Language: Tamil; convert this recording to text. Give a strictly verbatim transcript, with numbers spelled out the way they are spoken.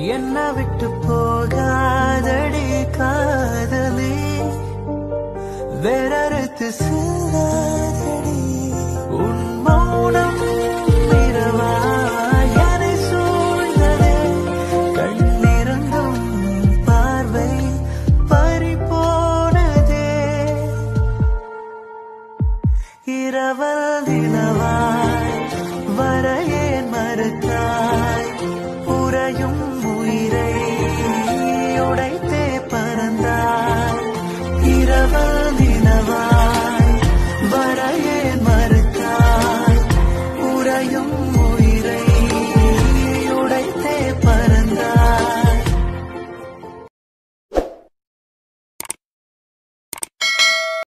என்ன விட்டு போகாதடி காதலி வேறறுத்து செல்லாதடி உன் மௌனம் இரவாயனை சூழ்ந்ததே கண்ணிரண்டும் பார்வை பறிபோனதே இரவல் நிலவாய்